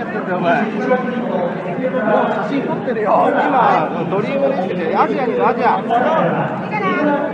ってお前。もう写真撮ってるよ。今、ドリームレスでアジアにいるアジア。